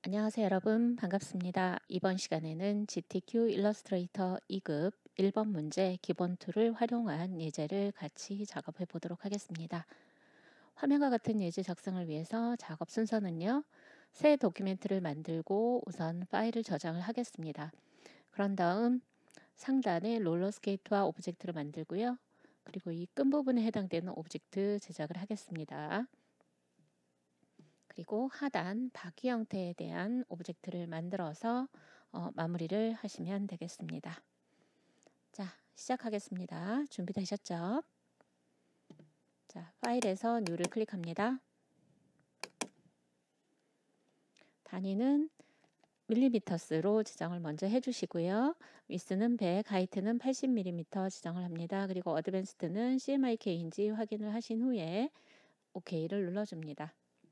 안녕하세요 여러분 반갑습니다. 이번 시간에는 GTQ 일러스트레이터 2급 1번 문제 기본 툴을 활용한 예제를 같이 작업해 보도록 하겠습니다. 화면과 같은 예제 작성을 위해서 작업 순서는요. 새 도큐멘트를 만들고 우선 파일을 저장을 하겠습니다. 그런 다음 상단에 롤러스케이트와 오브젝트를 만들고요. 그리고 이 끝부분에 해당되는 오브젝트 제작을 하겠습니다. 그리고 하단 바퀴 형태에 대한 오브젝트를 만들어서 마무리를 하시면 되겠습니다. 자, 시작하겠습니다. 준비되셨죠? 자, 파일에서 New를 클릭합니다. 단위는 밀리미터스로 지정을 먼저 해주시고요. 위스는 100, 하이트는 80mm 지정을 합니다. 그리고 어드밴스드는 CMYK인지 확인을 하신 후에 OK를 눌러줍니다.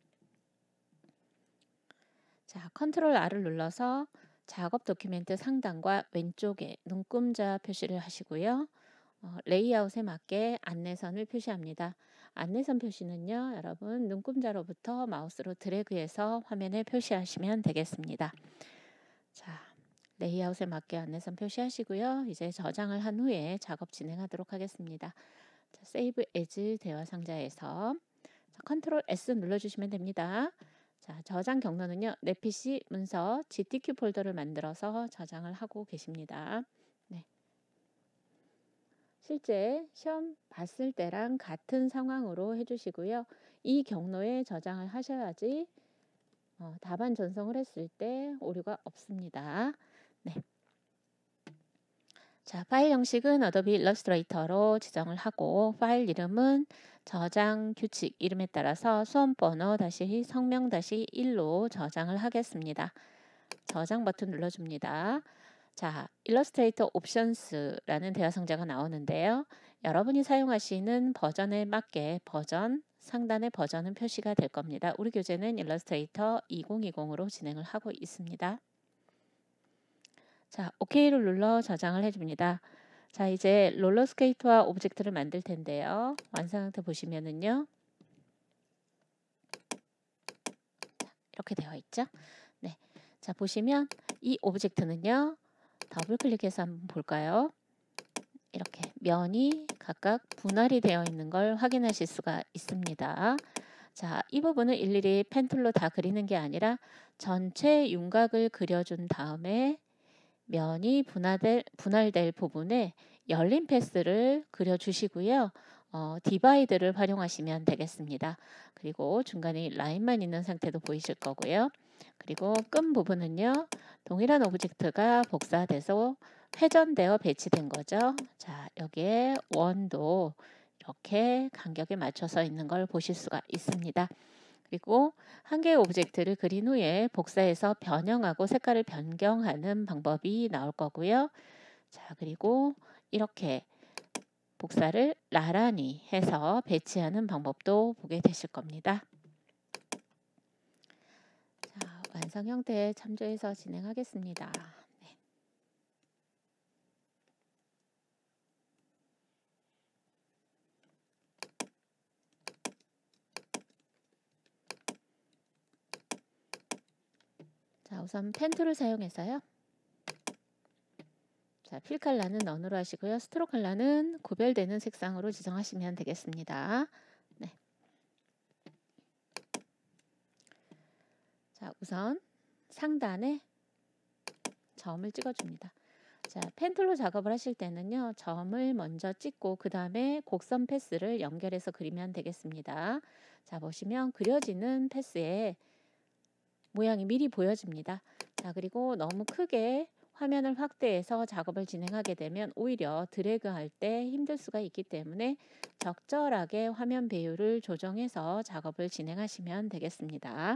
자, 컨트롤 R을 눌러서 작업 도큐멘트 상단과 왼쪽에 눈금자 표시를 하시고요. 레이아웃에 맞게 안내선을 표시합니다. 안내선 표시는요, 여러분 눈금자로부터 마우스로 드래그해서 화면에 표시하시면 되겠습니다. 자, 레이아웃에 맞게 안내선 표시하시고요. 이제 저장을 한 후에 작업 진행하도록 하겠습니다. 자, 세이브 에즈 대화 상자에서 컨트롤 S 눌러주시면 됩니다. 자, 저장 경로는요. 내 PC 문서 GTQ 폴더를 만들어서 저장을 하고 계십니다. 네. 실제 시험 봤을 때랑 같은 상황으로 해주시고요. 이 경로에 저장을 하셔야지 답안 전송을 했을 때 오류가 없습니다. 네. 자, 파일 형식은 어도비 일러스트레이터로 지정을 하고 파일 이름은 저장 규칙 이름에 따라서 수험번호 다시 성명 다시 1로 저장을 하겠습니다. 저장 버튼 눌러줍니다. 자, 일러스트레이터 옵션스라는 대화 상자가 나오는데요. 여러분이 사용하시는 버전에 맞게 버전, 상단의 버전은 표시가 될 겁니다. 우리 교재는 일러스트레이터 2020으로 진행을 하고 있습니다. 자, OK를 눌러 저장을 해줍니다. 자, 이제 롤러스케이트와 오브젝트를 만들 텐데요. 완성 상태 보시면은요. 이렇게 되어 있죠. 네. 자, 보시면 이 오브젝트는요. 더블 클릭해서 한번 볼까요? 이렇게 면이 각각 분할이 되어 있는 걸 확인하실 수가 있습니다. 자, 이 부분을 일일이 펜툴로 다 그리는 게 아니라 전체 윤곽을 그려준 다음에 면이 분할될 부분에 열린 패스를 그려주시고요. 디바이드를 활용하시면 되겠습니다. 그리고 중간에 라인만 있는 상태도 보이실 거고요. 그리고 끈 부분은요. 동일한 오브젝트가 복사돼서 회전되어 배치된 거죠. 자, 여기에 원도 이렇게 간격에 맞춰서 있는 걸 보실 수가 있습니다. 그리고 한 개의 오브젝트를 그린 후에 복사해서 변형하고 색깔을 변경하는 방법이 나올 거고요. 자, 그리고 이렇게 복사를 나란히 해서 배치하는 방법도 보게 되실 겁니다. 자, 완성 형태에 참조해서 진행하겠습니다. 네. 자, 우선 펜 툴을 사용해서요. 자, 필 컬러는 넌으로 하시고요. 스트로크 컬러는 구별되는 색상으로 지정하시면 되겠습니다. 네. 자, 우선 상단에 점을 찍어줍니다. 자, 펜툴로 작업을 하실 때는요. 점을 먼저 찍고 그 다음에 곡선 패스를 연결해서 그리면 되겠습니다. 자, 보시면 그려지는 패스에 모양이 미리 보여집니다. 자, 그리고 너무 크게 화면을 확대해서 작업을 진행하게 되면 오히려 드래그할 때 힘들 수가 있기 때문에 적절하게 화면 배율을 조정해서 작업을 진행하시면 되겠습니다.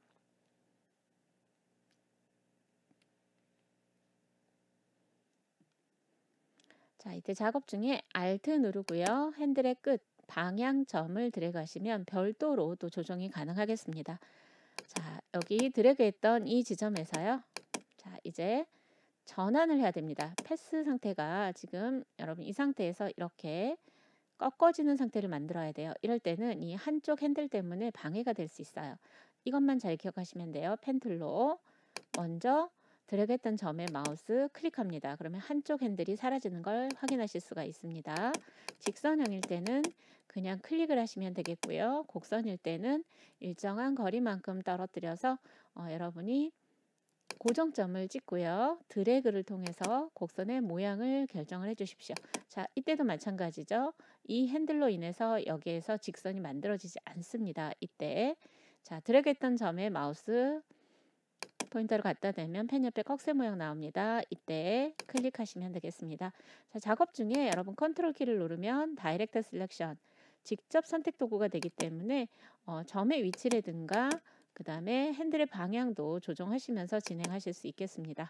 자, 이때 작업 중에 Alt 누르고요. 핸들의 끝 방향점을 드래그 하시면 별도로 또 조정이 가능하겠습니다. 자, 여기 드래그했던 이 지점에서요. 자, 이제 전환을 해야 됩니다. 패스 상태가 지금 여러분 이 상태에서 이렇게 꺾어지는 상태를 만들어야 돼요. 이럴 때는 이 한쪽 핸들 때문에 방해가 될 수 있어요. 이것만 잘 기억하시면 돼요. 펜 툴로 먼저 드래그했던 점에 마우스 클릭합니다. 그러면 한쪽 핸들이 사라지는 걸 확인하실 수가 있습니다. 직선형일 때는 그냥 클릭을 하시면 되겠고요. 곡선일 때는 일정한 거리만큼 떨어뜨려서 여러분이 고정점을 찍고요. 드래그를 통해서 곡선의 모양을 결정을 해 주십시오. 자, 이때도 마찬가지죠. 이 핸들로 인해서 여기에서 직선이 만들어지지 않습니다. 이때 자, 드래그했던 점에 마우스 포인터를 갖다 대면 펜 옆에 꺽쇠 모양 나옵니다. 이때 클릭하시면 되겠습니다. 자, 작업 중에 여러분 컨트롤 키를 누르면 다이렉트 셀렉션 직접 선택 도구가 되기 때문에 점의 위치라든가 그 다음에 핸들의 방향도 조정하시면서 진행하실 수 있겠습니다.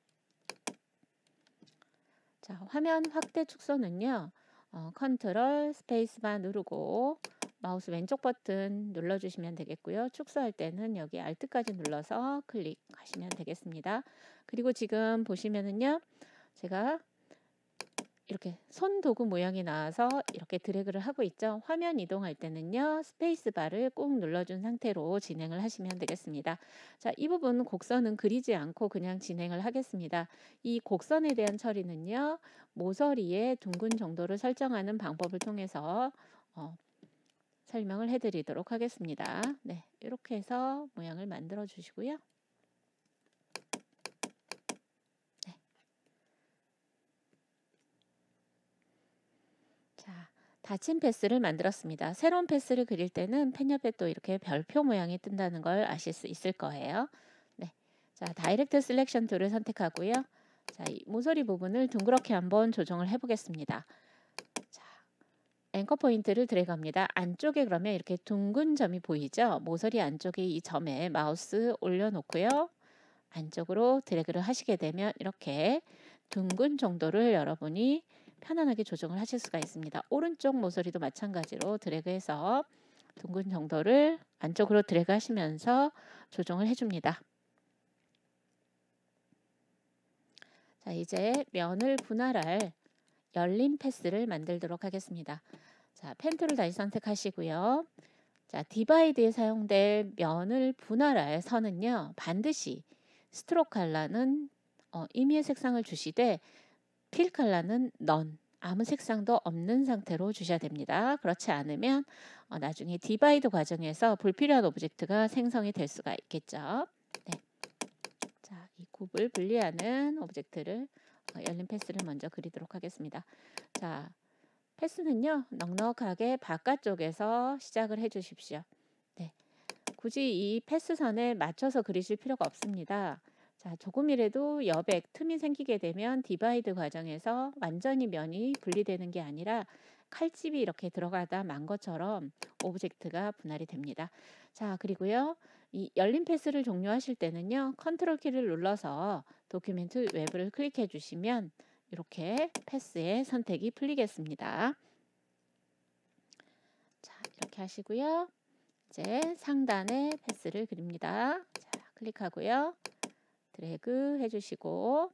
자, 화면 확대 축소는요. 컨트롤 스페이스바 누르고 마우스 왼쪽 버튼 눌러주시면 되겠고요. 축소할 때는 여기 Alt까지 눌러서 클릭하시면 되겠습니다. 그리고 지금 보시면은요. 제가 이렇게 손 도구 모양이 나와서 이렇게 드래그를 하고 있죠. 화면 이동할 때는요. 스페이스바를 꾹 눌러준 상태로 진행을 하시면 되겠습니다. 자, 이 부분 곡선은 그리지 않고 그냥 진행을 하겠습니다. 이 곡선에 대한 처리는요. 모서리의 둥근 정도를 설정하는 방법을 통해서 설명을 해드리도록 하겠습니다. 네, 이렇게 해서 모양을 만들어 주시고요. 네. 자, 닫힌 패스를 만들었습니다. 새로운 패스를 그릴 때는 펜 옆에 또 이렇게 별표 모양이 뜬다는 걸 아실 수 있을 거예요. 네, 자, 다이렉트 셀렉션 툴을 선택하고요. 자, 이 모서리 부분을 둥그렇게 한번 조정을 해보겠습니다. 자, 앵커 포인트를 드래그합니다. 안쪽에 그러면 이렇게 둥근 점이 보이죠? 모서리 안쪽에 이 점에 마우스 올려놓고요. 안쪽으로 드래그를 하시게 되면 이렇게 둥근 정도를 여러분이 편안하게 조정을 하실 수가 있습니다. 오른쪽 모서리도 마찬가지로 드래그해서 둥근 정도를 안쪽으로 드래그 하시면서 조정을 해줍니다. 자, 이제 면을 분할할 열린 패스를 만들도록 하겠습니다. 자, 펜 툴을 다시 선택하시고요. 자, 디바이드에 사용될 면을 분할할 선은요. 반드시 스트로크 컬러는 임의의 색상을 주시되 필 컬러는 넌 아무 색상도 없는 상태로 주셔야 됩니다. 그렇지 않으면 나중에 디바이드 과정에서 불필요한 오브젝트가 생성이 될 수가 있겠죠. 네. 자, 이 굽을 분리하는 오브젝트를 열린 패스를 먼저 그리도록 하겠습니다. 자, 패스는요. 넉넉하게 바깥쪽에서 시작을 해 주십시오. 네. 굳이 이 패스선에 맞춰서 그리실 필요가 없습니다. 자, 조금이라도 여백, 틈이 생기게 되면 디바이드 과정에서 완전히 면이 분리되는 게 아니라 칼집이 이렇게 들어가다 만 것처럼 오브젝트가 분할이 됩니다. 자, 그리고요. 이 열린 패스를 종료하실 때는요. 컨트롤 키를 눌러서 도큐멘트 외부를 클릭해 주시면 이렇게 패스의 선택이 풀리겠습니다. 자, 이렇게 하시고요. 이제 상단에 패스를 그립니다. 자, 클릭하고요. 드래그 해주시고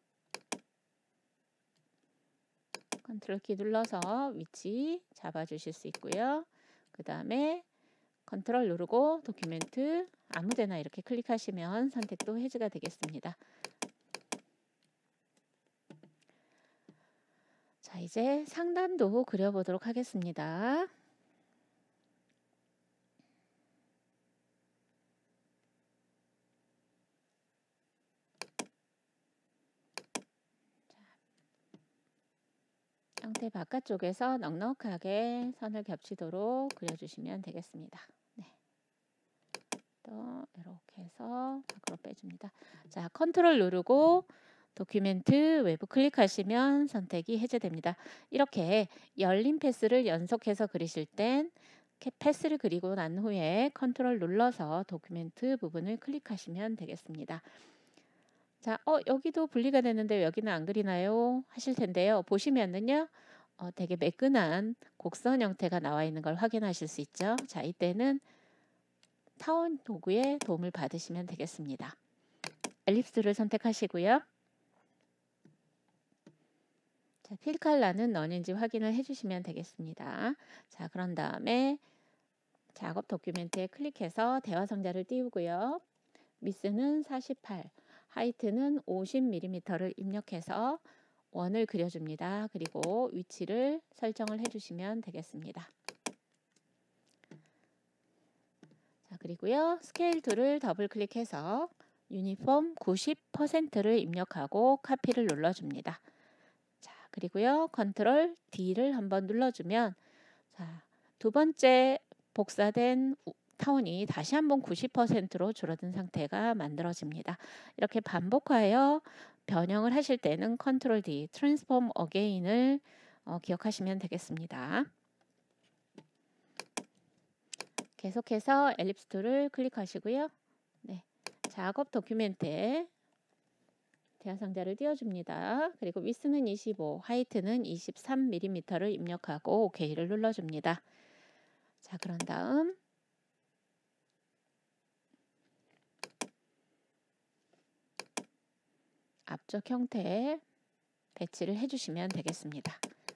컨트롤 키 눌러서 위치 잡아주실 수 있고요. 그 다음에 컨트롤 누르고 도큐멘트 아무데나 이렇게 클릭하시면 선택도 해제가 되겠습니다. 자, 이제 상단도 그려보도록 하겠습니다. 형태 바깥쪽에서 넉넉하게 선을 겹치도록 그려주시면 되겠습니다. 네. 또 이렇게 해서 밖으로 빼줍니다. 자, 컨트롤 누르고 도큐멘트 외부 클릭하시면 선택이 해제됩니다. 이렇게 열린 패스를 연속해서 그리실 땐 패스를 그리고 난 후에 컨트롤 눌러서 도큐멘트 부분을 클릭하시면 되겠습니다. 자, 여기도 분리가 되는데 여기는 안 그리나요? 하실 텐데요. 보시면은요. 되게 매끈한 곡선 형태가 나와 있는 걸 확인하실 수 있죠. 자, 이때는 타원 도구의 도움을 받으시면 되겠습니다. 엘립스를 선택하시고요. 자, 필 컬러는 넌인지 확인을 해주시면 되겠습니다. 자, 그런 다음에 작업 도큐멘트에 클릭해서 대화 상자를 띄우고요. 미스는 48, 하이트는 50mm를 입력해서 원을 그려줍니다. 그리고 위치를 설정을 해주시면 되겠습니다. 자, 그리고요. 스케일 툴을 더블 클릭해서 유니폼 90%를 입력하고 카피를 눌러줍니다. 자, 그리고요. 컨트롤 D를 한번 눌러주면 자, 두 번째 복사된 타원이 다시 한번 90%로 줄어든 상태가 만들어집니다. 이렇게 반복하여 변형을 하실 때는 컨트롤 D, 트랜스폼 어게인을 기억하시면 되겠습니다. 계속해서 엘립스 툴을 클릭하시고요. 네, 작업 도큐멘트에 대화 상자를 띄워줍니다. 그리고 위스는 25, 하이트는 23mm를 입력하고 OK를 눌러줍니다. 자, 그런 다음 앞쪽 형태에 배치를 해주시면 되겠습니다.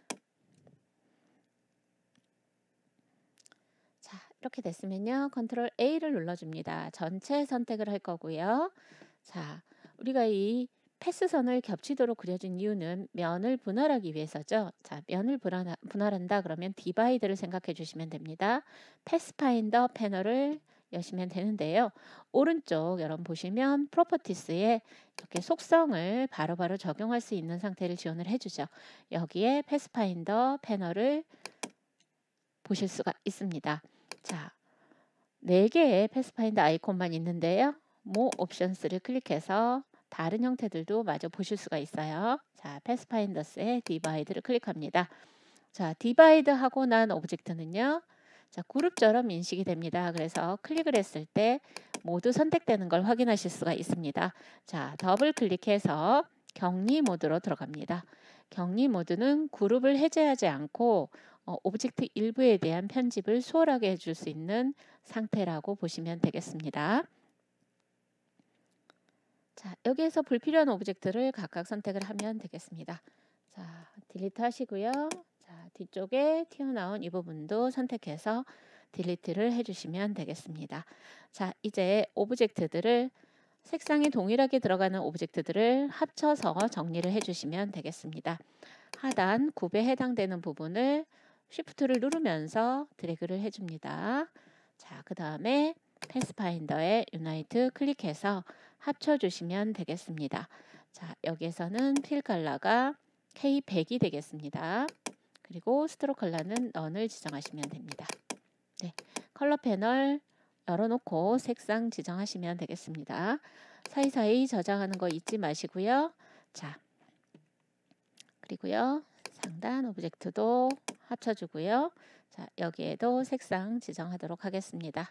자, 이렇게 됐으면요. 컨트롤 A를 눌러줍니다. 전체 선택을 할 거고요. 자, 우리가 이 패스선을 겹치도록 그려준 이유는 면을 분할하기 위해서죠. 자, 면을 분할한다 그러면 디바이드를 생각해 주시면 됩니다. 패스파인더 패널을 여시면 되는데요. 오른쪽 여러분 보시면 프로퍼티스에 이렇게 속성을 바로바로 적용할 수 있는 상태를 지원을 해주죠. 여기에 패스파인더 패널을 보실 수가 있습니다. 자, 4개의 패스파인더 아이콘만 있는데요. 모 옵션스를 클릭해서 다른 형태들도 마저 보실 수가 있어요. 자, 패스파인더스의 디바이드를 클릭합니다. 자, 디바이드 하고 난 오브젝트는요. 자, 그룹처럼 인식이 됩니다. 그래서 클릭을 했을 때 모두 선택되는 걸 확인하실 수가 있습니다. 자, 더블 클릭해서 격리 모드로 들어갑니다. 격리 모드는 그룹을 해제하지 않고 오브젝트 일부에 대한 편집을 수월하게 해줄 수 있는 상태라고 보시면 되겠습니다. 자, 여기에서 불필요한 오브젝트를 각각 선택을 하면 되겠습니다. 자, 딜리트 하시고요. 자, 뒤쪽에 튀어나온 이 부분도 선택해서 딜리트를 해주시면 되겠습니다. 자, 이제 오브젝트들을 색상이 동일하게 들어가는 오브젝트들을 합쳐서 정리를 해주시면 되겠습니다. 하단 굽에 해당되는 부분을 Shift를 누르면서 드래그를 해줍니다. 자, 그 다음에 패스파인더에 유나이트 클릭해서 합쳐주시면 되겠습니다. 자, 여기에서는 필 컬러가 K100이 되겠습니다. 그리고 스트로크 컬러는 넌을 지정하시면 됩니다. 네, 컬러 패널 열어놓고 색상 지정하시면 되겠습니다. 사이사이 저장하는 거 잊지 마시고요. 자, 그리고요. 상단 오브젝트도 합쳐주고요. 자, 여기에도 색상 지정하도록 하겠습니다.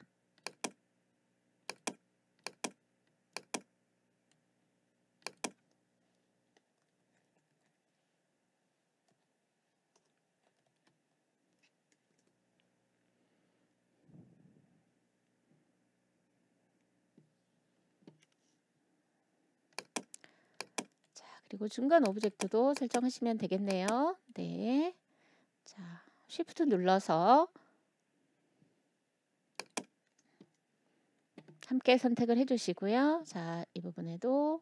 그리고 중간 오브젝트도 설정하시면 되겠네요. 네. 자, Shift 눌러서 함께 선택을 해주시고요. 자, 이 부분에도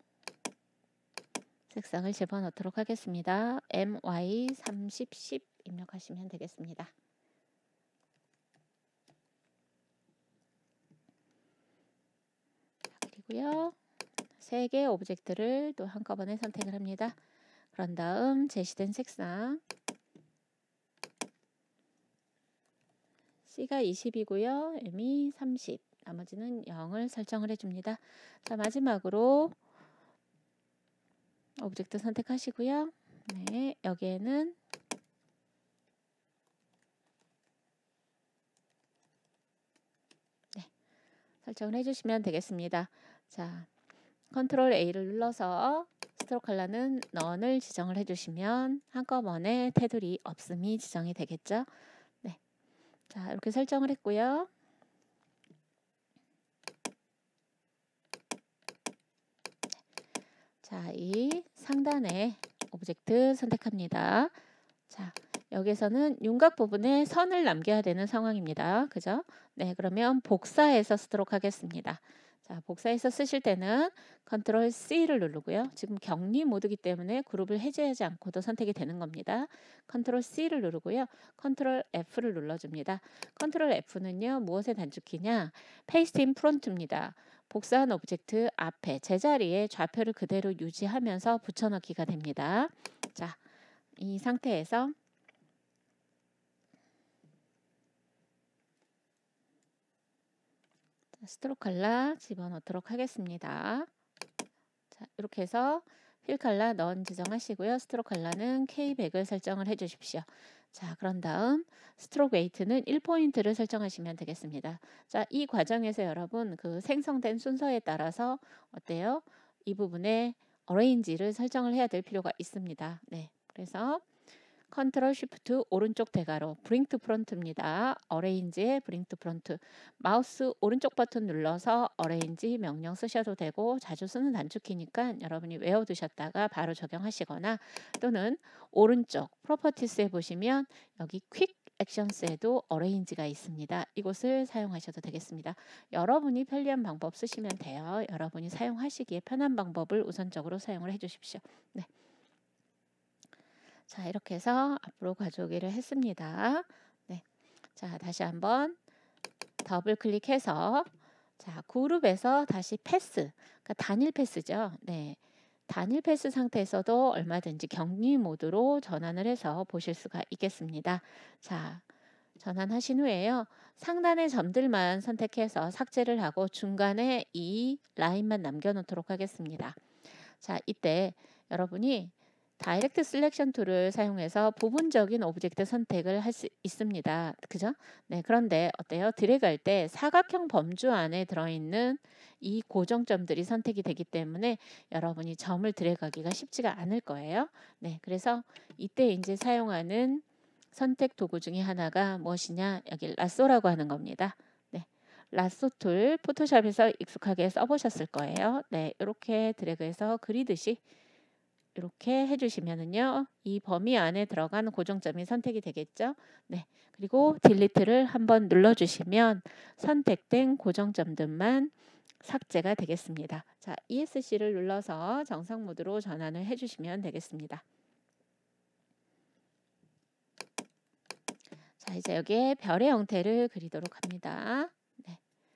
색상을 집어넣도록 하겠습니다. MY3010 입력하시면 되겠습니다. 자, 그리고요. 3개의 오브젝트를 또 한꺼번에 선택을 합니다. 그런 다음 제시된 색상 C가 20이고요. M이 30, 나머지는 0을 설정을 해줍니다. 자, 마지막으로 오브젝트 선택하시고요. 네, 여기에는 네, 설정을 해주시면 되겠습니다. 자, 컨트롤 A를 눌러서 스트로크 컬러는 넌을 지정을 해주시면 한꺼번에 테두리 없음이 지정이 되겠죠. 네, 자, 이렇게 설정을 했고요. 자, 이 상단에 오브젝트 선택합니다. 자, 여기서는 윤곽 부분에 선을 남겨야 되는 상황입니다. 그죠? 네, 그러면 복사해서 쓰도록 하겠습니다. 자, 복사해서 쓰실 때는 컨트롤 C를 누르고요. 지금 격리 모드이기 때문에 그룹을 해제하지 않고도 선택이 되는 겁니다. 컨트롤 C를 누르고요. 컨트롤 F를 눌러줍니다. 컨트롤 F는요, 무엇의 단축키냐? 페이스트 인 프론트입니다. 복사한 오브젝트 앞에 제자리에 좌표를 그대로 유지하면서 붙여넣기가 됩니다. 자, 이 상태에서 스트로크 컬러 집어넣도록 하겠습니다. 자, 이렇게 해서 필 컬러 넌 지정하시고요. 스트로크 컬러는 K100을 설정을 해 주십시오. 자, 그런 다음 스트로크 웨이트는 1포인트를 설정하시면 되겠습니다. 자, 이 과정에서 여러분 그 생성된 순서에 따라서 어때요? 이 부분에 어레인지를 설정을 해야 될 필요가 있습니다. 네, 그래서 컨트롤 쉬프트 오른쪽 대괄호 브링 투 프론트입니다. 어레인지의 브링 투 프론트. 마우스 오른쪽 버튼 눌러서 어레인지 명령 쓰셔도 되고 자주 쓰는 단축키니까 여러분이 외워두셨다가 바로 적용하시거나 또는 오른쪽 프로퍼티스에 보시면 여기 퀵 액션스에도 어레인지가 있습니다. 이곳을 사용하셔도 되겠습니다. 여러분이 편리한 방법 쓰시면 돼요. 여러분이 사용하시기에 편한 방법을 우선적으로 사용을 해 주십시오. 네. 자, 이렇게 해서 앞으로 가져오기를 했습니다. 네. 자, 다시 한번 더블 클릭해서 자, 그룹에서 다시 패스, 그러니까 단일 패스죠. 네. 단일 패스 상태에서도 얼마든지 격리 모드로 전환을 해서 보실 수가 있겠습니다. 자, 전환하신 후에요. 상단의 점들만 선택해서 삭제를 하고 중간에 이 라인만 남겨놓도록 하겠습니다. 자, 이때 여러분이 다이렉트 셀렉션 툴을 사용해서 부분적인 오브젝트 선택을 할 수 있습니다. 그죠? 네, 그런데 어때요? 드래그할 때 사각형 범주 안에 들어있는 이 고정점들이 선택이 되기 때문에 여러분이 점을 드래그하기가 쉽지가 않을 거예요. 네, 그래서 이때 이제 사용하는 선택 도구 중에 하나가 무엇이냐? 여기 라쏘라고 하는 겁니다. 네, 라쏘 툴 포토샵에서 익숙하게 써보셨을 거예요. 네, 이렇게 드래그해서 그리듯이 이렇게 해주시면은요, 이 범위 안에 들어간 고정점이 선택이 되겠죠. 네, 그리고 딜리트를 한번 눌러주시면 선택된 고정점들만 삭제가 되겠습니다. 자, ESC를 눌러서 정상 모드로 전환을 해주시면 되겠습니다. 자, 이제 여기에 별의 형태를 그리도록 합니다. 네.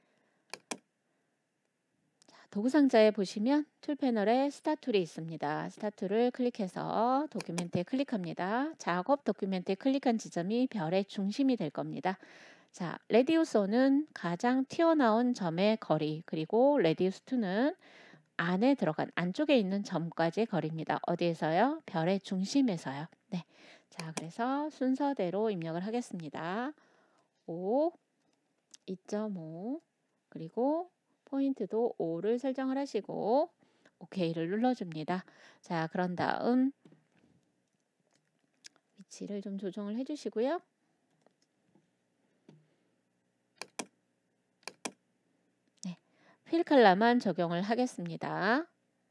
도구 상자에 보시면 툴 패널에 스타 툴이 있습니다. 스타 툴을 클릭해서 도큐멘트에 클릭합니다. 작업 도큐멘트에 클릭한 지점이 별의 중심이 될 겁니다. 자, 레디우스 1은 가장 튀어나온 점의 거리, 그리고 레디우스 2는 안에 들어간 안쪽에 있는 점까지의 거리입니다. 어디에서요? 별의 중심에서요. 네. 자, 그래서 순서대로 입력을 하겠습니다. 5, 2.5, 그리고 포인트도 5를 설정을 하시고 OK를 눌러줍니다. 자, 그런 다음 위치를 좀 조정을 해주시고요. 네, 필 컬러만 적용을 하겠습니다.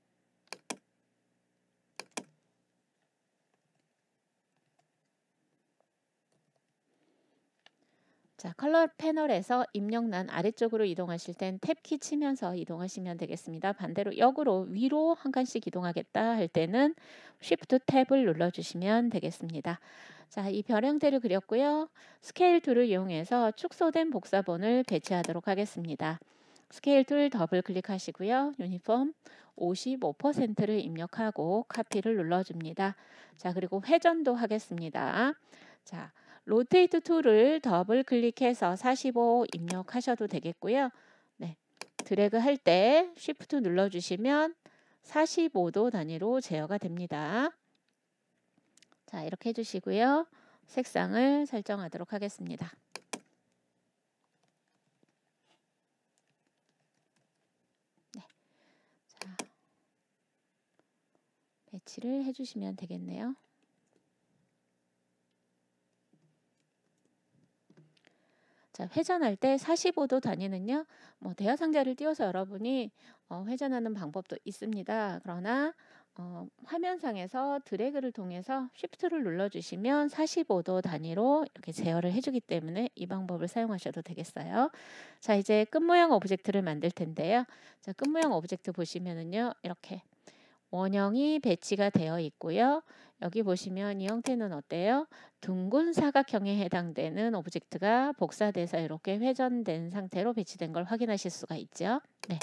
자, 컬러 패널에서 입력란 아래쪽으로 이동하실 땐 탭키 치면서 이동하시면 되겠습니다. 반대로 역으로 위로 한 칸씩 이동하겠다 할 때는 Shift 탭을 눌러주시면 되겠습니다. 자, 이 별 형태를 그렸고요. 스케일 툴을 이용해서 축소된 복사본을 배치하도록 하겠습니다. 스케일 툴 더블 클릭하시고요. 유니폼 55%를 입력하고 카피를 눌러줍니다. 자, 그리고 회전도 하겠습니다. 자, 로테이트 툴을 더블 클릭해서 45 입력하셔도 되겠고요. 네, 드래그 할 때 쉬프트 눌러주시면 45도 단위로 제어가 됩니다. 자, 이렇게 해주시고요. 색상을 설정하도록 하겠습니다. 네, 자, 배치를 해주시면 되겠네요. 자, 회전할 때 45도 단위는요, 뭐 대화 상자를 띄워서 여러분이 회전하는 방법도 있습니다. 그러나 화면상에서 드래그를 통해서 Shift를 눌러주시면 45도 단위로 이렇게 제어를 해주기 때문에 이 방법을 사용하셔도 되겠어요. 자, 이제 끝 모양 오브젝트를 만들 텐데요. 자, 끝 모양 오브젝트 보시면은요, 이렇게 원형이 배치가 되어 있고요. 여기 보시면 이 형태는 어때요? 둥근 사각형에 해당되는 오브젝트가 복사돼서 이렇게 회전된 상태로 배치된 걸 확인하실 수가 있죠. 네.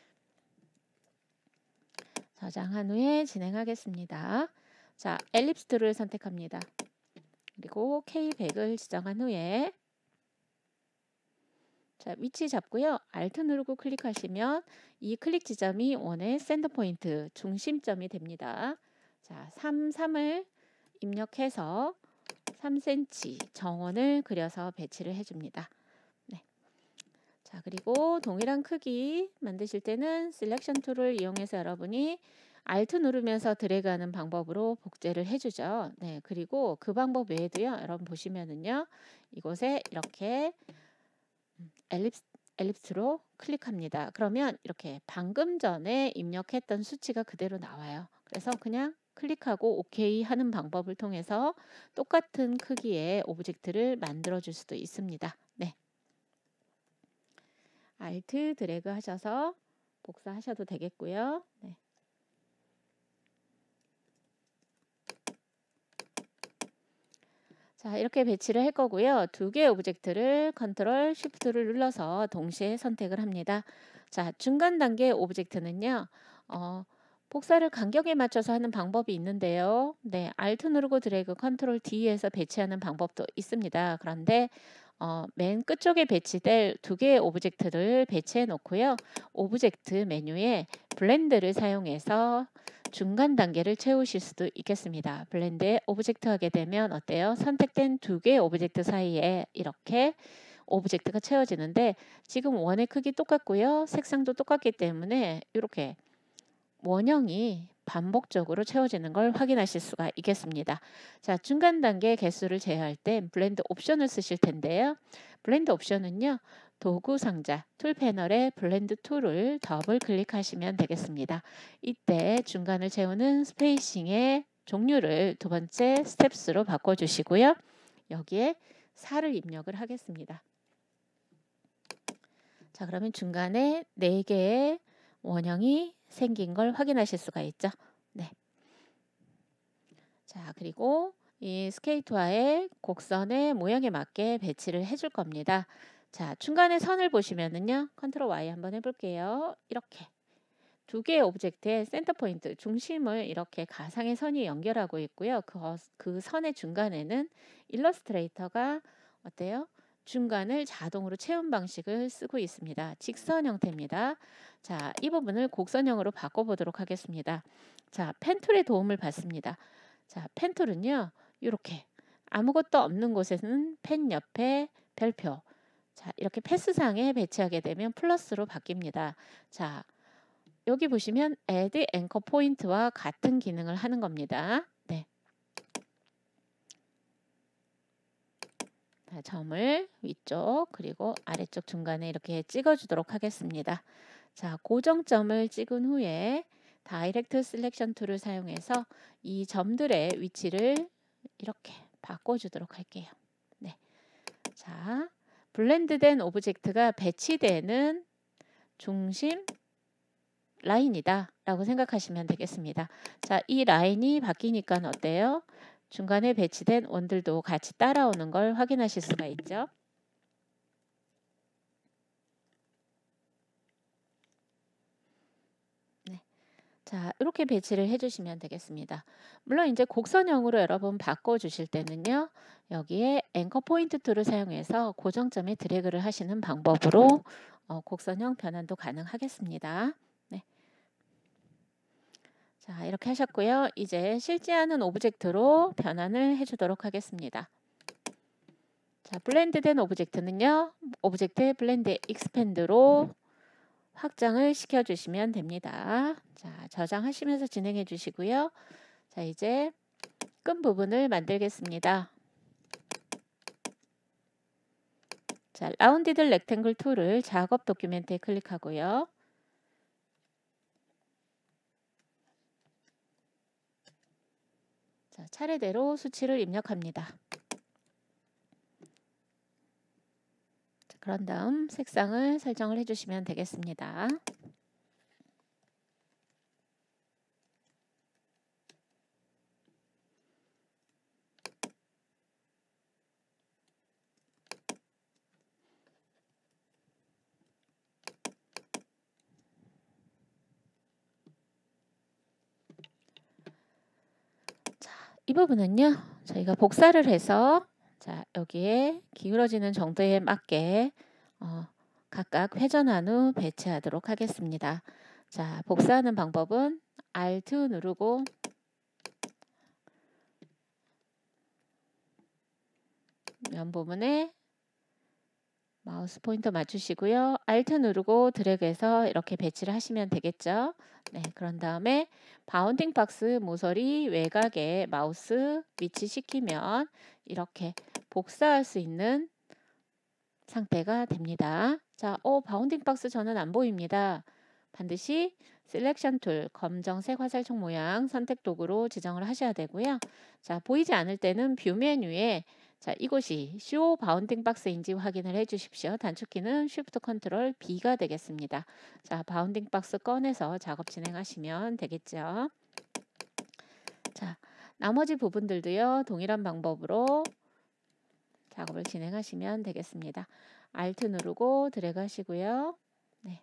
저장한 후에 진행하겠습니다. 자, 엘립스 툴을 선택합니다. 그리고 K100을 지정한 후에 자, 위치 잡고요. Alt 누르고 클릭하시면 이 클릭 지점이 원의 센터 포인트, 중심점이 됩니다. 자, 3을 입력해서 3cm 정원을 그려서 배치를 해줍니다. 네. 자, 그리고 동일한 크기 만드실 때는 셀렉션 툴을 이용해서 여러분이 Alt 누르면서 드래그하는 방법으로 복제를 해주죠. 네, 그리고 그 방법 외에도요. 여러분 보시면은요. 이곳에 이렇게 엘립스로 클릭합니다. 그러면 이렇게 방금 전에 입력했던 수치가 그대로 나와요. 그래서 그냥 클릭하고 OK 하는 방법을 통해서 똑같은 크기의 오브젝트를 만들어 줄 수도 있습니다. 네. Alt 드래그 하셔서 복사하셔도 되겠고요. 네. 자, 이렇게 배치를 할 거고요. 두 개의 오브젝트를 컨트롤 쉬프트를 눌러서 동시에 선택을 합니다. 자, 중간 단계 오브젝트는요. 복사를 간격에 맞춰서 하는 방법이 있는데요. 네, Alt 누르고 드래그 컨트롤 D에서 배치하는 방법도 있습니다. 그런데 맨 끝쪽에 배치될 두 개의 오브젝트를 배치해 놓고요. 오브젝트 메뉴에 블렌드를 사용해서 중간 단계를 채우실 수도 있겠습니다. 블렌드에 오브젝트 하게 되면 어때요? 선택된 두 개의 오브젝트 사이에 이렇게 오브젝트가 채워지는데 지금 원의 크기 똑같고요. 색상도 똑같기 때문에 이렇게 원형이 반복적으로 채워지는 걸 확인하실 수가 있겠습니다. 자, 중간 단계 개수를 제어할 때 블렌드 옵션을 쓰실 텐데요. 블렌드 옵션은요. 도구 상자 툴 패널에 블렌드 툴을 더블 클릭하시면 되겠습니다. 이때 중간을 채우는 스페이싱의 종류를 두 번째 스텝스로 바꿔주시고요. 여기에 4를 입력을 하겠습니다. 자, 그러면 중간에 4개의 원형이 생긴 걸 확인하실 수가 있죠. 네. 자, 그리고 이 스케이트와의 곡선의 모양에 맞게 배치를 해줄 겁니다. 자, 중간에 선을 보시면은요. 컨트롤 Y 한번 해볼게요. 이렇게 두 개의 오브젝트의 센터 포인트, 중심을 이렇게 가상의 선이 연결하고 있고요. 그 선의 중간에는 일러스트레이터가 어때요? 중간을 자동으로 채운 방식을 쓰고 있습니다. 직선 형태입니다. 자, 이 부분을 곡선형으로 바꿔보도록 하겠습니다. 자, 펜툴의 도움을 받습니다. 자, 펜툴은요. 이렇게 아무것도 없는 곳에는 펜 옆에 별표. 자, 이렇게 패스상에 배치하게 되면 플러스로 바뀝니다. 자, 여기 보시면 add anchor point와 같은 기능을 하는 겁니다. 네. 자, 점을 위쪽 그리고 아래쪽 중간에 이렇게 찍어주도록 하겠습니다. 자, 고정점을 찍은 후에 다이렉트 셀렉션 툴을 사용해서 이 점들의 위치를 이렇게 바꿔주도록 할게요. 네. 자, 블렌드된 오브젝트가 배치되는 중심 라인이다 라고 생각하시면 되겠습니다. 자, 이 라인이 바뀌니까 어때요? 중간에 배치된 원들도 같이 따라오는 걸 확인하실 수가 있죠. 네. 자, 이렇게 배치를 해주시면 되겠습니다. 물론 이제 곡선형으로 여러분 바꿔주실 때는요. 여기에 앵커 포인트 툴을 사용해서 고정점에 드래그를 하시는 방법으로 곡선형 변환도 가능하겠습니다. 네. 자, 이렇게 하셨고요. 이제 실제하는 오브젝트로 변환을 해주도록 하겠습니다. 자, 블렌드된 오브젝트는요. 오브젝트 블렌드 익스펜드로 확장을 시켜주시면 됩니다. 자, 저장하시면서 진행해 주시고요. 자, 이제 끝 부분을 만들겠습니다. 자, 라운디드 렉탱글 툴을 작업 도큐멘트에 클릭하고요. 자, 차례대로 수치를 입력합니다. 자, 그런 다음 색상을 설정을 해주시면 되겠습니다. 이 부분은요, 저희가 복사를 해서 자, 여기에 기울어지는 정도에 맞게 각각 회전한 후 배치하도록 하겠습니다. 자, 복사하는 방법은 Alt 누르고 면 부분에 마우스 포인터 맞추시고요. Alt 누르고 드래그해서 이렇게 배치를 하시면 되겠죠. 네, 그런 다음에 바운딩 박스 모서리 외곽에 마우스 위치시키면 이렇게 복사할 수 있는 상태가 됩니다. 자, 바운딩 박스 저는 안 보입니다. 반드시 셀렉션 툴, 검정색 화살촉 모양 선택 도구로 지정을 하셔야 되고요. 자, 보이지 않을 때는 뷰 메뉴에 자, 이곳이 쇼 바운딩 박스인지 확인을 해 주십시오. 단축키는 Shift Ctrl B가 되겠습니다. 자, 바운딩 박스 꺼내서 작업 진행하시면 되겠죠. 자, 나머지 부분들도요, 동일한 방법으로 작업을 진행하시면 되겠습니다. Alt 누르고 드래그 하시고요. 네.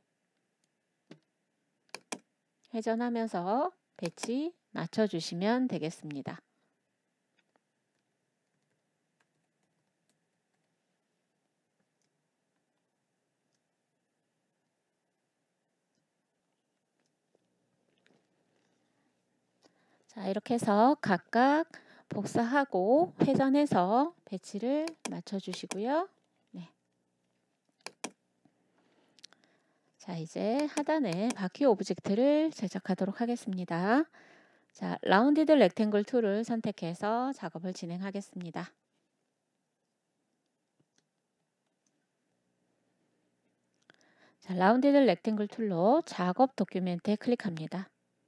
회전하면서 배치 맞춰주시면 되겠습니다. 자, 이렇게 해서 각각 복사하고 회전해서 배치를 맞춰주시고요. 네. 자, 이제 하단에 바퀴 오브젝트를 제작하도록 하겠습니다. 자, 라운디드 렉탱글 툴을 선택해서 작업을 진행하겠습니다. 자, 라운디드 렉탱글 툴로 작업 도큐멘트에 클릭합니다.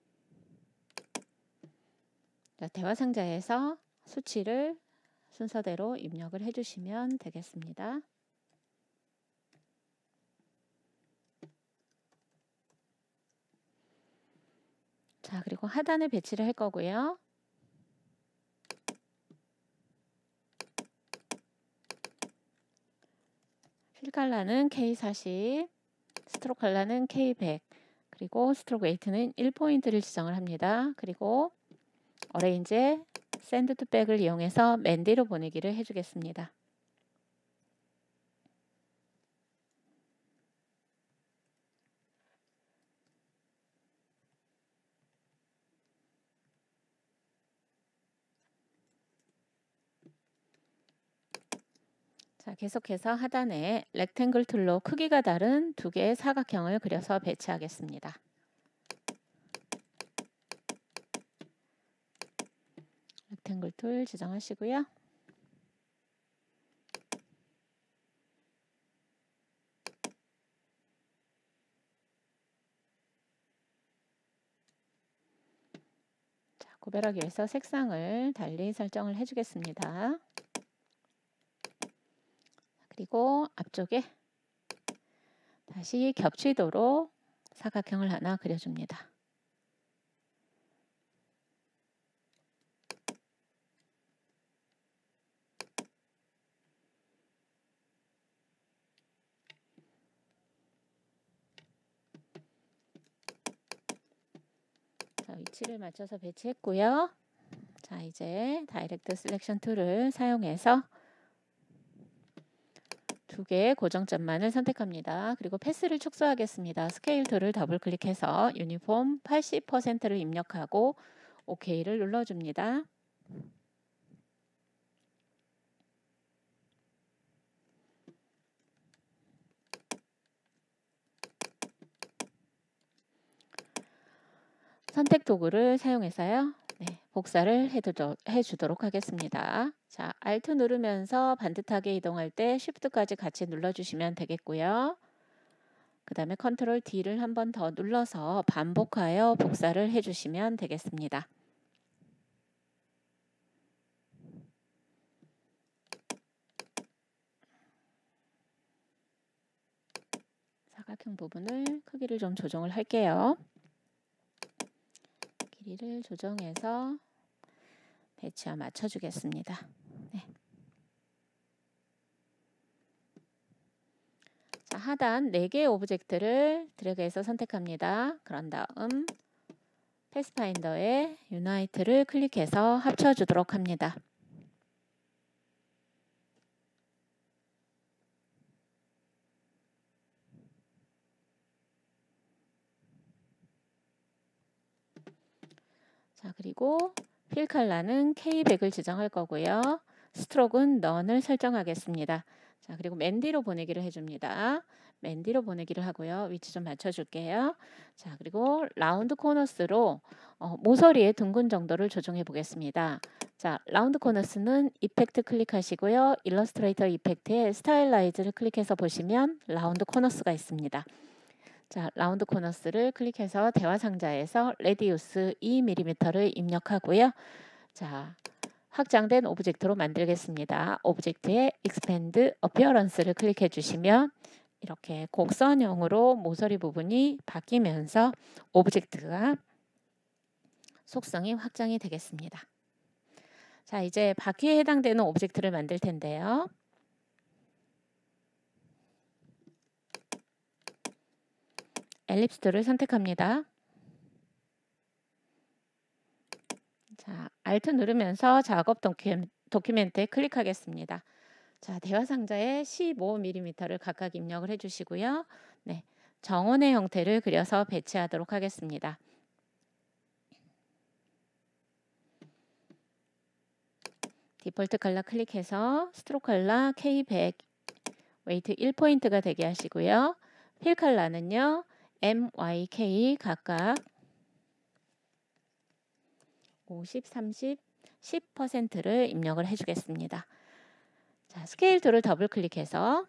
자, 대화 상자에서 수치를 순서대로 입력을 해주시면 되겠습니다. 자, 그리고 하단에 배치를 할 거고요. 필 컬러는 K40, 스트로크 컬러는 K100, 그리고 스트로크 웨이트는 1포인트를 지정을 합니다. 그리고 어레인지에 샌드 투 백을 이용해서 맨디로 보내기를 해주겠습니다. 자, 계속해서 하단에 렉탱글 툴로 크기가 다른 두 개의 사각형을 그려서 배치하겠습니다. 렉탱글 툴 지정하시고요. 자, 구별하기 위해서 색상을 달리 설정을 해주겠습니다. 그리고 앞쪽에 다시 겹치도록 사각형을 하나 그려줍니다. 자, 위치를 맞춰서 배치했고요. 자, 이제 다이렉트 셀렉션 툴을 사용해서 두 개의 고정점만을 선택합니다. 그리고 패스를 축소하겠습니다. 스케일 툴을 더블 클릭해서 유니폼 80%를 입력하고 OK를 눌러줍니다. 선택 도구를 사용해서요. 네, 복사를 해주도록 하겠습니다. 자, Alt 누르면서 반듯하게 이동할 때 Shift까지 같이 눌러주시면 되겠고요. 그 다음에 Ctrl D를 한 번 더 눌러서 반복하여 복사를 해주시면 되겠습니다. 사각형 부분을 크기를 좀 조정을 할게요. 길이를 조정해서 배치와 맞춰주겠습니다. 네. 자, 하단 4개의 오브젝트를 드래그해서 선택합니다. 그런 다음 패스파인더에 유나이트를 클릭해서 합쳐주도록 합니다. 자, 그리고 필 컬러는 K100을 지정할 거고요. 스트로크는 none을 설정하겠습니다. 자, 그리고 맨 뒤로 보내기를 해줍니다. 맨 뒤로 보내기를 하고요. 위치 좀 맞춰줄게요. 자, 그리고 라운드 코너스로 모서리의 둥근 정도를 조정해 보겠습니다. 자, 라운드 코너스는 이펙트 클릭하시고요. 일러스트레이터 이펙트에 스타일라이즈를 클릭해서 보시면 라운드 코너스가 있습니다. 자, 라운드 코너스를 클릭해서 대화 상자에서 레디우스 2mm를 입력하고요. 자, 확장된 오브젝트로 만들겠습니다. 오브젝트에 expand appearance를 클릭해 주시면 이렇게 곡선형으로 모서리 부분이 바뀌면서 오브젝트가 속성이 확장이 되겠습니다. 자, 이제 바퀴에 해당되는 오브젝트를 만들 텐데요. 엘립스 툴을 선택합니다. 자, Alt 누르면서 작업 도큐멘트에 클릭하겠습니다. 자, 대화 상자에 15mm를 각각 입력을 해주시고요. 네, 정원의 형태를 그려서 배치하도록 하겠습니다. 디폴트 컬러 클릭해서 스트로크 컬러 K100 웨이트 1포인트가 되게 하시고요. 필 컬러는요. MYK 각각 50, 30, 10%를 입력을 해주겠습니다. 자, 스케일 툴을 더블 클릭해서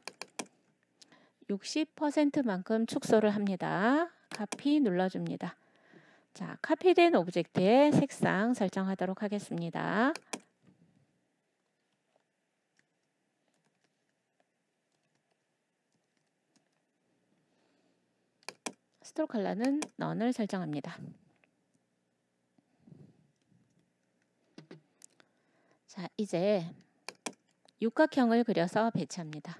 60%만큼 축소를 합니다. 카피 눌러줍니다. 자, 카피된 오브젝트의 색상 설정하도록 하겠습니다. 스트로크 컬러는 none을 설정합니다. 자, 이제 육각형을 그려서 배치합니다.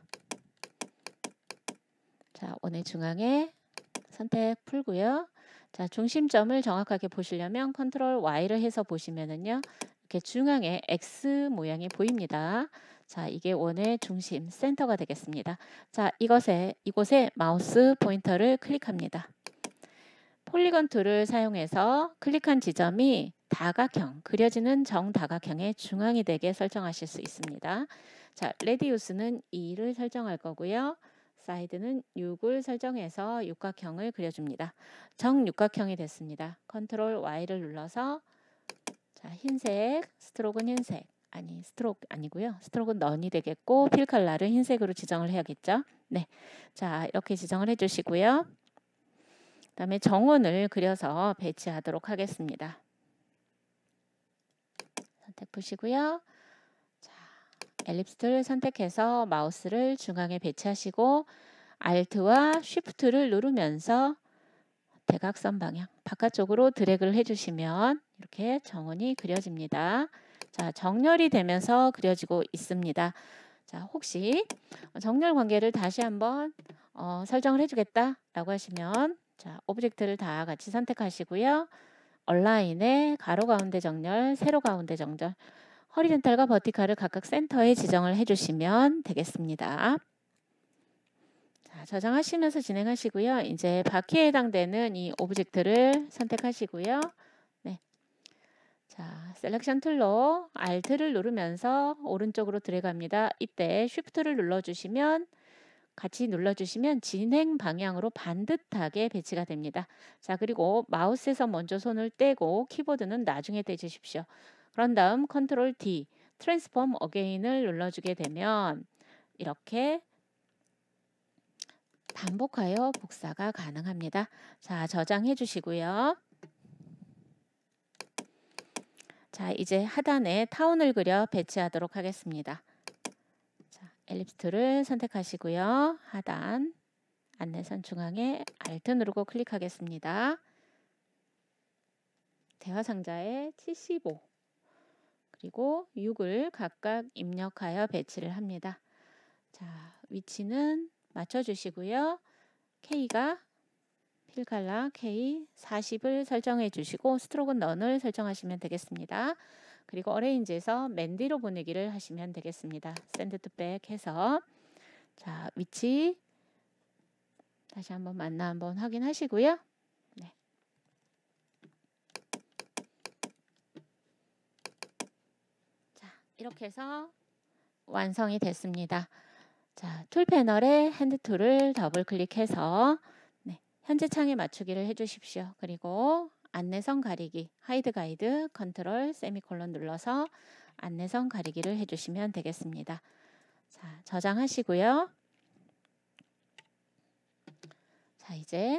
자, 원의 중앙에 선택 풀고요. 자, 중심점을 정확하게 보시려면 컨트롤 Y를 해서 보시면은요. 이렇게 중앙에 X 모양이 보입니다. 자, 이게 원의 중심, 센터가 되겠습니다. 자, 이곳에 마우스 포인터를 클릭합니다. 폴리건 툴을 사용해서 클릭한 지점이 다각형, 그려지는 정다각형의 중앙이 되게 설정하실 수 있습니다. 자, 레디우스는 2를 설정할 거고요. 사이드는 6을 설정해서 육각형을 그려줍니다. 정육각형이 됐습니다. 컨트롤 Y를 눌러서 자, 흰색, 스트로크는 흰색. 아니, 스트로크 아니고요. 스트로크는 none이 되겠고 필 컬러를 흰색으로 지정을 해야겠죠. 네, 자, 이렇게 지정을 해주시고요. 그 다음에 정원을 그려서 배치하도록 하겠습니다. 선택 푸시고요. 자, 엘립스 툴 선택해서 마우스를 중앙에 배치하시고 Alt와 Shift를 누르면서 대각선 방향 바깥쪽으로 드래그를 해주시면 이렇게 정원이 그려집니다. 자, 정렬이 되면서 그려지고 있습니다. 자, 혹시 정렬 관계를 다시 한번 설정을 해주겠다 라고 하시면 자, 오브젝트를 다 같이 선택하시고요. 얼라인에 가로 가운데 정렬, 세로 가운데 정렬, 허리젠탈과 버티칼을 각각 센터에 지정을 해주시면 되겠습니다. 자, 저장하시면서 진행하시고요. 이제 바퀴에 해당되는 이 오브젝트를 선택하시고요. 네. 자, 셀렉션 툴로 Alt를 누르면서 오른쪽으로 들어갑니다. 이때 Shift를 눌러주시면 같이 눌러주시면 진행 방향으로 반듯하게 배치가 됩니다. 자, 그리고 마우스에서 먼저 손을 떼고 키보드는 나중에 떼주십시오. 그런 다음 컨트롤 D, 트랜스폼 어게인을 눌러주게 되면 이렇게 반복하여 복사가 가능합니다. 자, 저장해 주시고요. 자, 이제 하단에 타운을 그려 배치하도록 하겠습니다. 자, 엘립스 툴을 선택하시고요. 하단 안내선 중앙에 Alt 누르고 클릭하겠습니다. 대화 상자에 75 그리고 6을 각각 입력하여 배치를 합니다. 자, 위치는 맞춰주시고요. K가 필칼라 K 40을 설정해 주시고 스트로크는 넌을 설정하시면 되겠습니다. 그리고 어레인지에서 맨 뒤로 보내기를 하시면 되겠습니다. 샌드 투 백 해서 자, 위치 다시 한번 맞나 한번 확인하시고요. 네. 자, 이렇게 해서 완성이 됐습니다. 자, 툴 패널에 핸드 툴을 더블 클릭해서 네, 현재 창에 맞추기를 해주십시오. 그리고 안내선 가리기, 하이드 가이드, 컨트롤, 세미콜론 눌러서 안내선 가리기를 해주시면 되겠습니다. 자, 저장하시고요. 자, 이제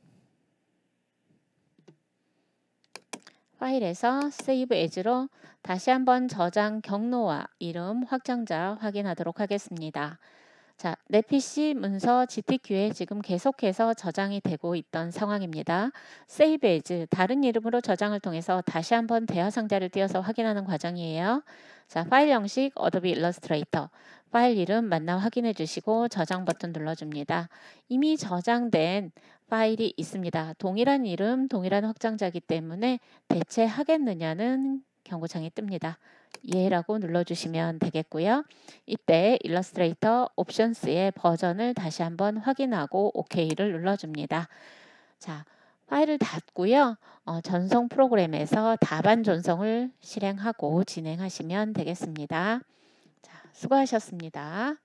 파일에서 Save As로 다시 한번 저장 경로와 이름 확장자 확인하도록 하겠습니다. 자, 내 PC 문서 GTQ에 지금 계속해서 저장이 되고 있던 상황입니다. Save As, 다른 이름으로 저장을 통해서 다시 한번 대화 상자를 띄워서 확인하는 과정이에요. 자, 파일 형식 어도비 일러스트레이터, 파일 이름 맞나 확인해 주시고 저장 버튼 눌러줍니다. 이미 저장된 파일이 있습니다. 동일한 이름, 동일한 확장자이기 때문에 대체하겠느냐는 경고창이 뜹니다. 예라고 눌러주시면 되겠고요. 이때 일러스트레이터 옵션스의 버전을 다시 한번 확인하고 OK를 눌러줍니다. 자, 파일을 닫고요. 전송 프로그램에서 답안 전송을 실행하고 진행하시면 되겠습니다. 자, 수고하셨습니다.